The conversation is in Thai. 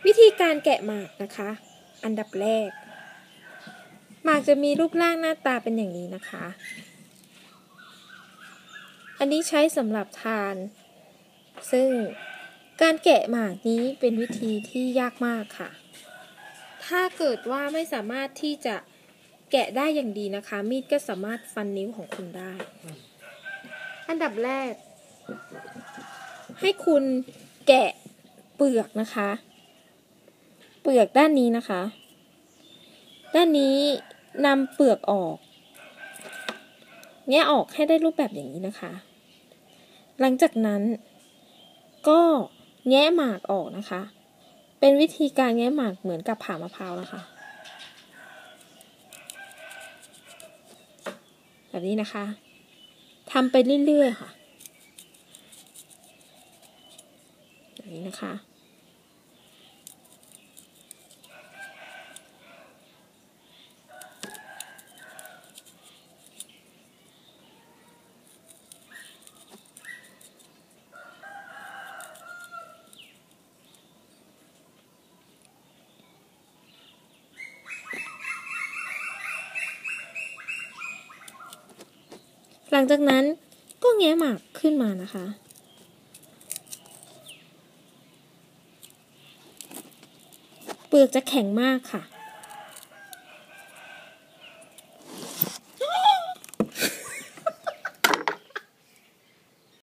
วิธีการแกะหมากนะคะ อันดับแรกหมากจะมีรูปร่างหน้าตาเป็นอย่างนี้นะคะ อันนี้ใช้สำหรับทานซึ่งการแกะหมากนี้เป็นวิธีที่ยากมากค่ะถ้าเกิดว่าไม่สามารถที่จะแกะได้อย่างดีนะคะมีดก็สามารถฟันนิ้วของคุณได้อันดับแรกให้คุณแกะเปลือกนะคะเปลือกด้านนี้นะคะด้านนี้นำเปลือกออกแงะออกให้ได้รูปแบบอย่างนี้นะคะหลังจากนั้นก็แงะหมากออกนะคะเป็นวิธีการแงะหมากเหมือนกับผ่ามะพร้าวนะคะแบบนี้นะคะทำไปเรื่อยๆค่ะแบบนี้นะคะหลังจากนั้นก็แงะหมากขึ้นมานะคะเปลือกจะแข็งมากค่ะ